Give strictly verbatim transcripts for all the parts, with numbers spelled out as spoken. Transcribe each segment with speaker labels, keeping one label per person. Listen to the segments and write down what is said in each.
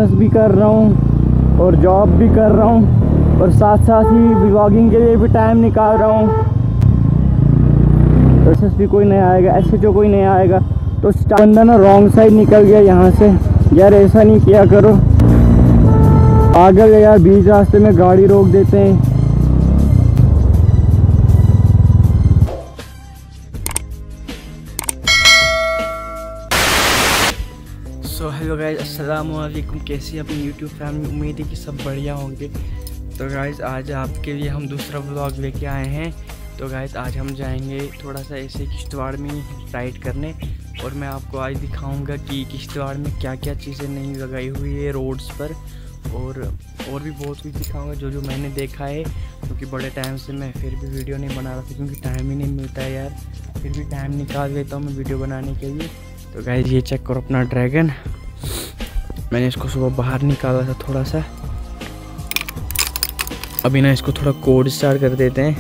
Speaker 1: Business भी कर रहा हूँ और जॉब भी कर रहा हूँ और साथ साथ ही व्लॉगिंग के लिए भी टाइम निकाल रहा हूँ। तो एस भी कोई नहीं आएगा, ऐसे जो कोई नहीं आएगा। तो बंदा ना रॉन्ग साइड निकल गया यहाँ से। यार ऐसा नहीं किया करो, पागल है यार, बीच रास्ते में गाड़ी रोक देते हैं। सो हेलो गाइज, अस्सलाम वालेकुम। कैसी अपनी यूट्यूब फैमिली, उम्मीद है कि सब बढ़िया होंगे। तो गाइज आज आपके लिए हम दूसरा व्लॉग लेके आए हैं। तो गाइज आज हम जाएंगे थोड़ा सा ऐसे किश्तवाड़ में राइड करने और मैं आपको आज दिखाऊंगा कि किश्तवाड़ में क्या क्या चीज़ें नई लगाई हुई है रोड्स पर, और और भी बहुत कुछ दिखाऊंगा जो जो मैंने देखा है। क्योंकि बड़े टाइम से मैं फिर भी वीडियो नहीं बना रहा था क्योंकि टाइम ही नहीं मिलता है यार। फिर भी टाइम निकाल लेता हूँ मैं वीडियो बनाने के लिए। तो गाइज ये चेक करो अपना ड्रैगन, मैंने इसको सुबह बाहर निकाला था थोड़ा सा। अभी ना इसको थोड़ा कोड स्टार्ट कर देते हैं।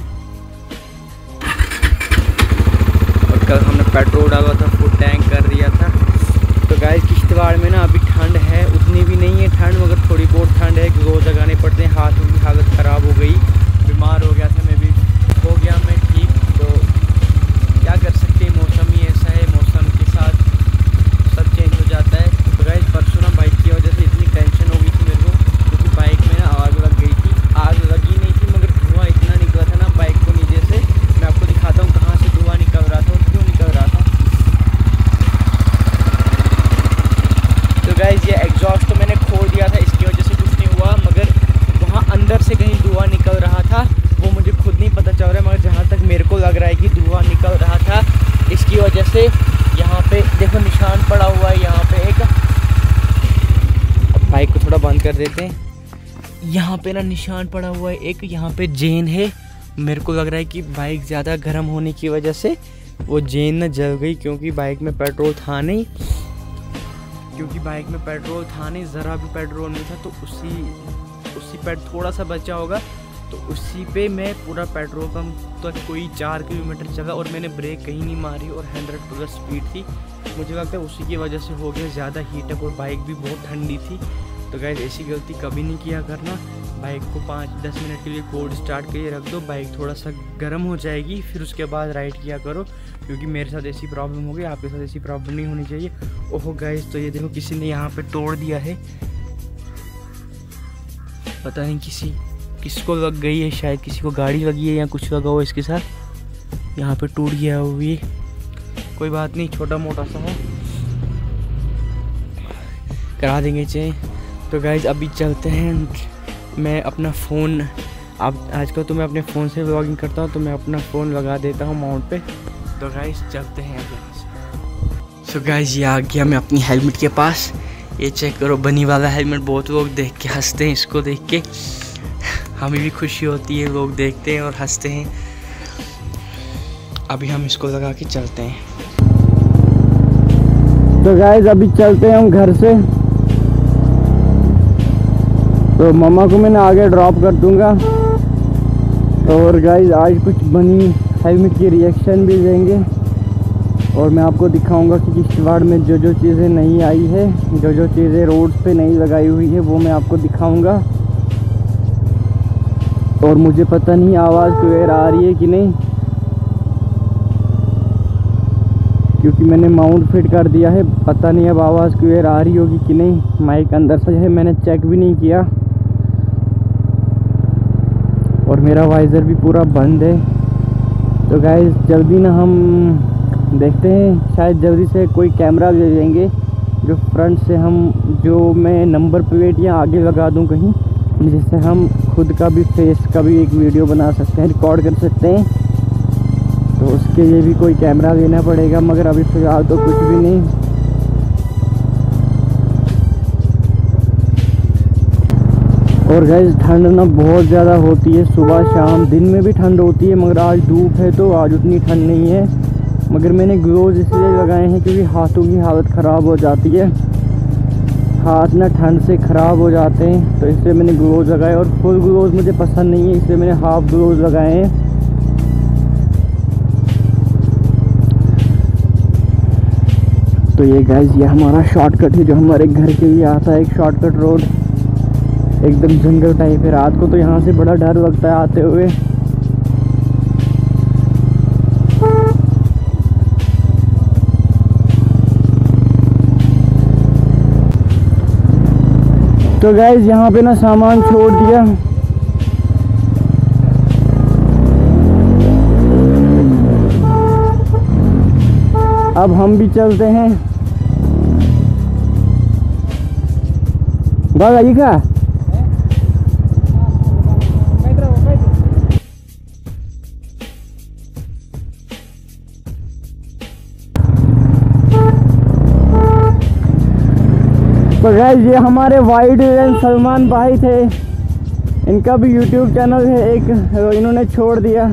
Speaker 1: और कल हमने पेट्रोल डाला था, फुल टैंक कर दिया था। तो गाइज किश्तवाड़ में ना अभी ठंड है, उतनी भी नहीं है ठंड, मगर थोड़ी बहुत ठंड है। रोज़ लगाने पड़ते हैं, हाथों की हालत ख़राब हो गई, बीमार हो गया था मैं भी, हो गया मैं ठीक। तो क्या कर सकते हैं, मौसम ही ऐसा है, मौसम के साथ सब चेंज हो जाता है। तो गाइस परसों ना बाइक की वजह से इतनी टेंशन हो गई थी मेरे को, क्योंकि बाइक में ना आग लग गई थी। आग लगी नहीं थी मगर धुआं इतना निकला था ना बाइक को नीचे से। मैं आपको दिखाता हूँ कहाँ से धुआं निकल रहा था और क्यों निकल रहा था। तो गाइस ये एग्जॉस्ट तो मैंने खोल दिया था, इसकी वजह से कुछ नहीं हुआ, मगर वहाँ अंदर से कहीं धुआं निकल रहा था, वो मुझे खुद नहीं पता चल रहा है। मगर जहाँ तक मेरे को लग रहा है कि धुआं निकल रहा था, इसकी वजह से यहाँ पे देखो निशान पड़ा हुआ है यहाँ पे एक। अब बाइक को थोड़ा बंद कर देते हैं। यहाँ पे ना निशान पड़ा हुआ है एक, यहाँ पे जेन है। मेरे को लग रहा है कि बाइक ज़्यादा गर्म होने की वजह से वो जेन ना जल गई, क्योंकि बाइक में पेट्रोल था नहीं क्योंकि बाइक में पेट्रोल था नहीं ज़रा भी पेट्रोल नहीं था। तो उसी उसी पे थोड़ा सा बचा होगा, तो उसी पे मैं पूरा पेट्रोल पंप तक कोई चार किलोमीटर चला और मैंने ब्रेक कहीं नहीं मारी और हंड्रेड प्लस स्पीड थी। मुझे लगता है उसी की वजह से हो गया ज़्यादा हीटअप, और बाइक भी बहुत ठंडी थी। तो गाइस ऐसी गलती कभी नहीं किया करना। बाइक को पाँच दस मिनट के लिए कोल्ड स्टार्ट करके रख दो, बाइक थोड़ा सा गर्म हो जाएगी, फिर उसके बाद राइड किया करो। क्योंकि मेरे साथ ऐसी प्रॉब्लम हो गई, आपके साथ ऐसी प्रॉब्लम नहीं होनी चाहिए। ओहो गाइस, तो ये देखो किसी ने यहाँ पर तोड़ दिया है, पता नहीं किसी किसको लग गई है, शायद किसी को गाड़ी लगी है या कुछ लगा हो इसके साथ। यहाँ पे टूट गया हो, ये कोई बात नहीं, छोटा मोटा सा हो, करा देंगे चेंज। तो गाइज अभी चलते हैं। मैं अपना फ़ोन, अब आजकल तो मैं अपने फ़ोन से व्लॉगिंग करता हूँ, तो मैं अपना फ़ोन लगा देता हूँ माउंट पे। तो गाइज चलते हैं अब। सो गाइज ये आ गया मैं अपनी हेलमेट के पास। ये चेक करो बनी वाला हेलमेट, बहुत लोग देख के हंसते हैं इसको देख के, हमें भी खुशी होती है, लोग देखते हैं और हंसते हैं। अभी हम इसको लगा के चलते हैं। तो गाइस अभी चलते हैं हम घर से। तो मम्मा को मैंने आगे ड्रॉप कर दूंगा। और गाइस आज कुछ बनी हेलमेट की रिएक्शन भी देंगे और मैं आपको दिखाऊंगा कि किश्तवाड़ में जो जो चीज़ें नई आई है, जो जो चीज़ें रोड्स पे नई लगाई हुई है, वो मैं आपको दिखाऊंगा। और मुझे पता नहीं आवाज़ क्लियर आ रही है कि नहीं, क्योंकि मैंने माउंट फिट कर दिया है। पता नहीं अब आवाज़ क्लियर आ रही होगी कि नहीं। माइक अंदर से है, मैंने चेक भी नहीं किया, और मेरा वाइज़र भी पूरा बंद है। तो गाइस जल्दी ना हम देखते हैं, शायद जल्दी से कोई कैमरा ले लेंगे जो फ्रंट से हम, जो मैं नंबर प्लेट या आगे लगा दूं कहीं, जिससे हम खुद का भी फेस का भी एक वीडियो बना सकते हैं, रिकॉर्ड कर सकते हैं। तो उसके लिए भी कोई कैमरा लेना पड़ेगा, मगर अभी फ़िलहाल तो कुछ भी नहीं। और गाइस ठंड ना बहुत ज़्यादा होती है, सुबह शाम, दिन में भी ठंड होती है, मगर आज धूप है तो आज उतनी ठंड नहीं है। मगर मैंने ग्लोव्स इसलिए लगाए हैं क्योंकि हाथों की हालत ख़राब हो जाती है, हाथ ना ठंड से ख़राब हो जाते हैं, तो इसलिए मैंने ग्लोव्स लगाए। और फुल ग्लोव्स मुझे पसंद नहीं है, इसलिए मैंने हाफ ग्लोव्स लगाए हैं। तो ये गाइस ये हमारा शॉर्टकट है जो हमारे घर के लिए आता है, एक शॉर्टकट रोड, एकदम जंगल टाइप है। रात को तो यहाँ से बड़ा डर लगता है आते हुए। तो गाइस यहाँ पे ना सामान छोड़ दिया, अब हम भी चलते हैं। बाबा जी का तो गाइस ये हमारे वाइड एंड सलमान भाई थे, इनका भी यूट्यूब चैनल है एक, इन्होंने छोड़ दिया।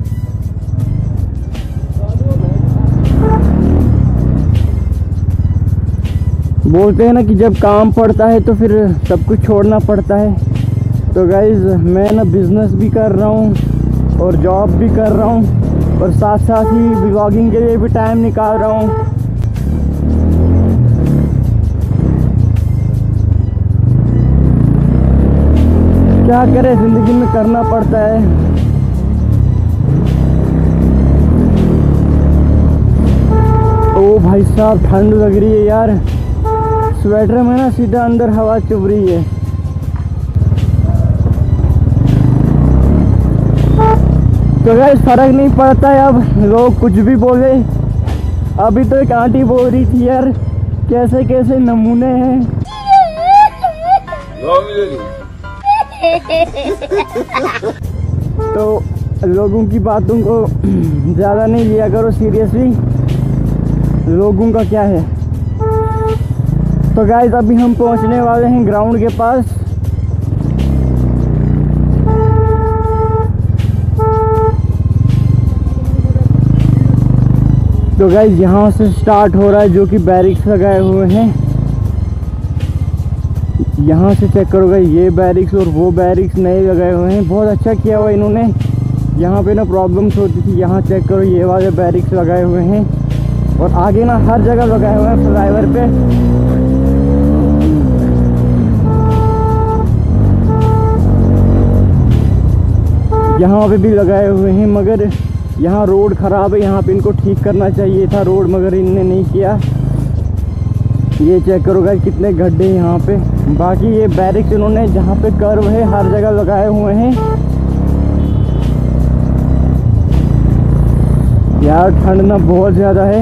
Speaker 1: बोलते हैं ना कि जब काम पड़ता है तो फिर सब कुछ छोड़ना पड़ता है। तो गाइस मैं ना बिज़नेस भी कर रहा हूँ और जॉब भी कर रहा हूँ और साथ साथ ही व्लॉगिंग के लिए भी टाइम निकाल रहा हूँ। क्या करें, ज़िंदगी में करना पड़ता है। ओ भाई साहब ठंड लग रही है यार, स्वेटर में ना सीधा अंदर हवा चुभ रही है। तो गाइस फर्क नहीं पड़ता है, अब लोग कुछ भी बोले। अभी तो एक आंटी बोल रही थी यार कैसे कैसे नमूने हैं। तो लोगों की बातों को ज़्यादा नहीं लिया करो सीरियसली, लोगों का क्या है। तो गाइस अभी हम पहुंचने वाले हैं ग्राउंड के पास। तो गाइस यहाँ से स्टार्ट हो रहा है जो कि बैरिक्स लगाए हुए हैं। यहाँ से चेक करो गाइस, ये बैरिक्स और वो बैरिक्स नए लगाए हुए हैं, बहुत अच्छा किया हुआ इन्होंने। यहाँ पे ना प्रॉब्लम्स होती थी, यहाँ चेक करो ये वाले बैरिक्स लगाए हुए हैं और आगे ना हर जगह लगाए हुए हैं फ्लाईओवर पे। यहाँ पे भी लगाए हुए हैं, मगर यहाँ रोड ख़राब है, यहाँ पे इनको ठीक करना चाहिए था रोड, मगर इनने नहीं किया। ये चेक करो गाइस कितने गड्ढे हैं यहाँ पे। बाकी ये बैरिक्स इन्होंने जहाँ पे कर्व है हर जगह लगाए हुए हैं। यार ठंड ना बहुत ज़्यादा है।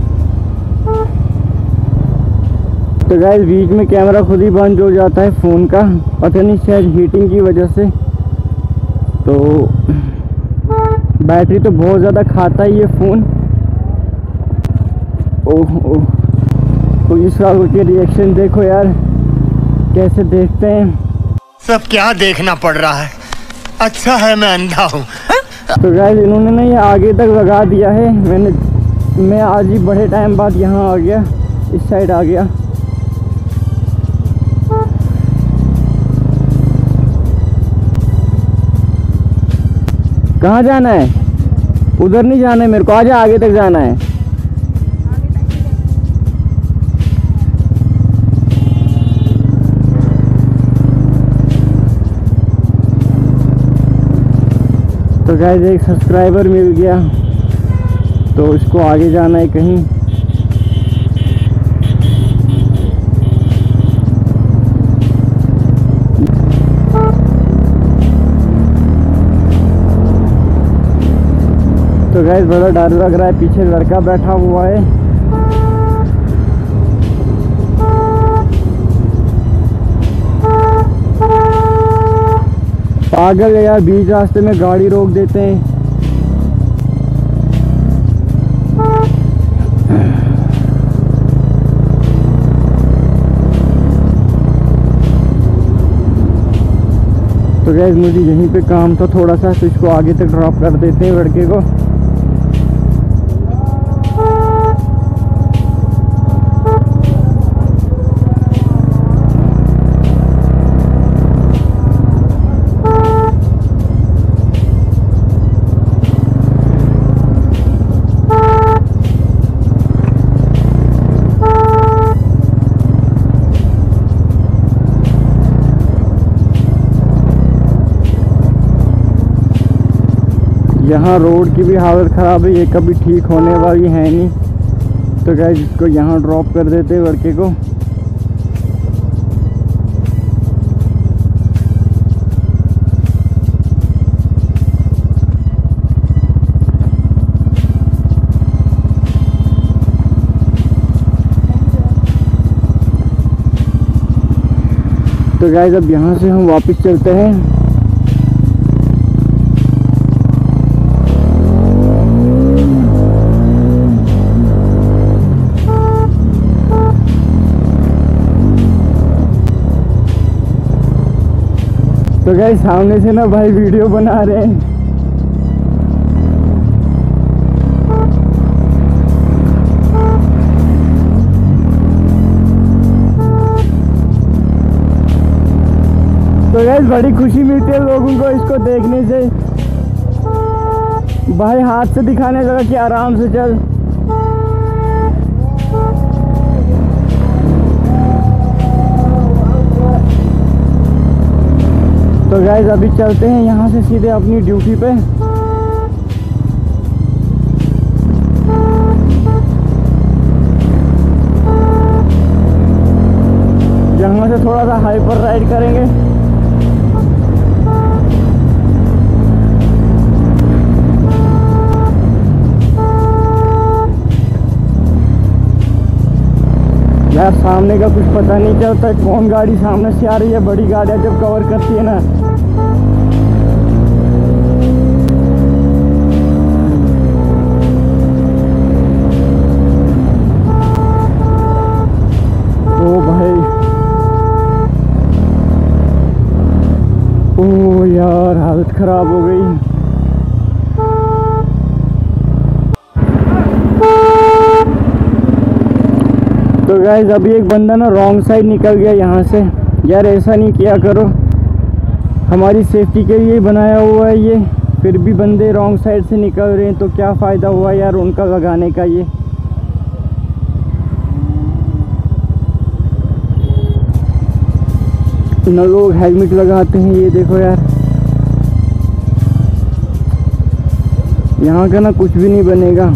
Speaker 1: तो गाइस बीच में कैमरा खुद ही बंद हो जाता है फ़ोन का, पता नहीं शायद हीटिंग की वजह से। तो बैटरी तो बहुत ज़्यादा खाता है ये फ़ोन। ओह ओह पुलिस वालों के रिएक्शन देखो यार कैसे देखते हैं।
Speaker 2: सब क्या देखना पड़ रहा है, अच्छा है मैं अंधा हूँ।
Speaker 1: तो गाइस इन्होंने ना ये आगे तक लगा दिया है। मैंने मैं आज ही बड़े टाइम बाद यहाँ आ गया, इस साइड आ गया। कहाँ जाना है? उधर नहीं जाना है मेरे को, आजा आगे तक जाना है। तो गाइस एक सब्सक्राइबर मिल गया, तो इसको आगे जाना है कहीं। तो गाइस बड़ा डर लग रहा है, पीछे लड़का बैठा हुआ है। पागल है यार, बीच रास्ते में गाड़ी रोक देते हैं। तो गाइस मुझे यहीं पे काम था थोड़ा सा, तो इसको आगे तक ड्रॉप कर देते हैं लड़के को। यहाँ रोड की भी हालत ख़राब है, ये कभी ठीक होने वाली है नहीं। तो गाइस इसको यहाँ ड्रॉप कर देते हैं लड़के को। तो गाइस अब यहाँ से हम वापस चलते हैं। तो गाइस सामने से ना भाई वीडियो बना रहे हैं। तो गाइस बड़ी खुशी मिलती है लोगों को इसको देखने से। भाई हाथ से दिखाने लगा कि आराम से चल। तो गाइस अभी चलते हैं यहाँ से सीधे अपनी ड्यूटी पे। यहाँ से थोड़ा सा हाइपर राइड करेंगे। यार सामने का कुछ पता नहीं चलता कौन गाड़ी सामने से आ रही है। बड़ी गाड़ियाँ जब कवर करती है ना, ओ भाई ओ यार हालत खराब हो गई। तो गाइस अभी एक बंदा ना रॉन्ग साइड निकल गया यहाँ से। यार ऐसा नहीं किया करो, हमारी सेफ्टी के लिए बनाया हुआ है ये, फिर भी बंदे रॉन्ग साइड से निकल रहे हैं। तो क्या फ़ायदा हुआ यार उनका लगाने का। ये न लोग हेलमेट लगाते हैं, ये देखो यार। यहाँ का ना कुछ भी नहीं बनेगा।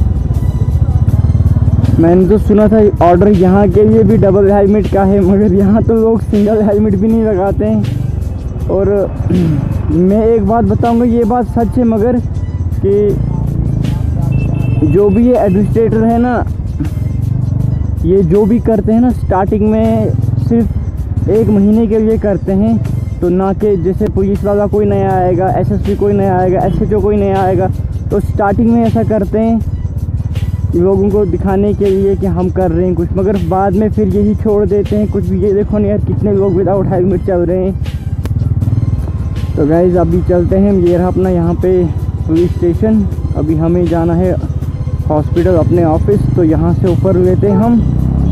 Speaker 1: मैंने तो सुना था ऑर्डर यहाँ के लिए भी डबल हेलमेट का है, मगर यहाँ तो लोग सिंगल हेलमेट भी नहीं लगाते हैं। और मैं एक बात बताऊंगा, ये बात सच है, मगर कि जो भी ये एडमिनिस्ट्रेटर है ना, ये जो भी करते हैं ना स्टार्टिंग में सिर्फ एक महीने के लिए करते हैं। तो ना कि जैसे पुलिस वाला कोई नया आएगा, एसएसपी कोई नया आएगा, एसएचओ कोई नया आएगा, तो स्टार्टिंग में ऐसा करते हैं लोगों को दिखाने के लिए कि हम कर रहे हैं कुछ, मगर बाद में फिर यही छोड़ देते हैं कुछ भी। ये देखो ना यार कितने लोग विदाउट हेलमेट चल रहे हैं। तो गाइस अभी चलते हैं। ये रहा अपना यहाँ पे पुलिस स्टेशन। अभी हमें जाना है हॉस्पिटल अपने ऑफिस, तो यहाँ से ऊपर लेते हैं हम।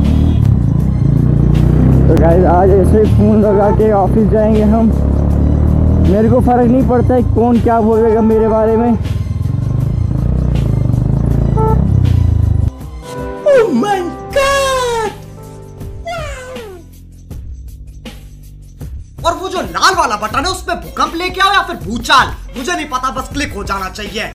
Speaker 1: तो गाइस आज ऐसे फ़ोन लगा के ऑफिस जाएंगे हम। मेरे को फ़र्क नहीं पड़ता है कौन क्या बोलेगा मेरे बारे में।
Speaker 2: Oh my God!
Speaker 3: और वो जो लाल वाला बटन है उसमें भूकंप लेके आओ या फिर भूचाल, मुझे नहीं पता, बस क्लिक हो जाना चाहिए।